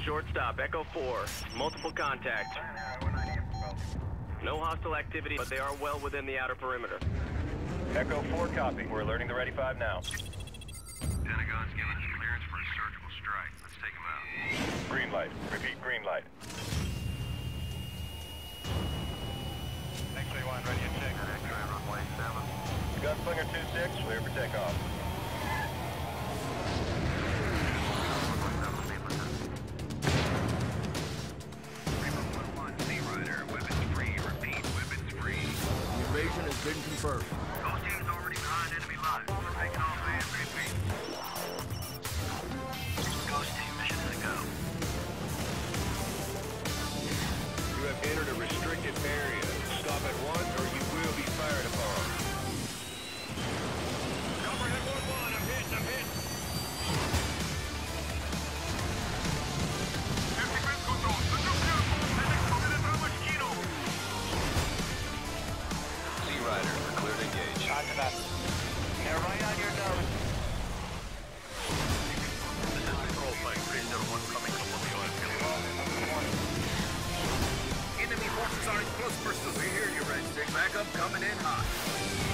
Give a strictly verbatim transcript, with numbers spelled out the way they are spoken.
Short stop, Echo four. Multiple contacts. No hostile activity, but they are well within the outer perimeter. Echo four copy. We're alerting the Ready five now. Pentagon's giving us clearance for a surgical strike. Let's take them out. Green light. Repeat, green light. X-ray one, ready to check. X-ray runway seven. Gunslinger two six, clear for takeoff. Invasion has been confirmed. Those teams already behind enemy lines. We're taking off ASAP. Ghost team, mission to go. You have entered a restricted area. Stop at once or you will be fired upon. Copperhead one one, I'm hit, I'm hit. Every control, the nuclear bomb has exploded at Ramashkino. Sea Rider, we're clear to engage. Roger that. They're right on your nose. This is control plane, Ranger one coming up on the oil field. Enemy forces are in close pursuit. We hear you, Red Six. Backup coming in hot.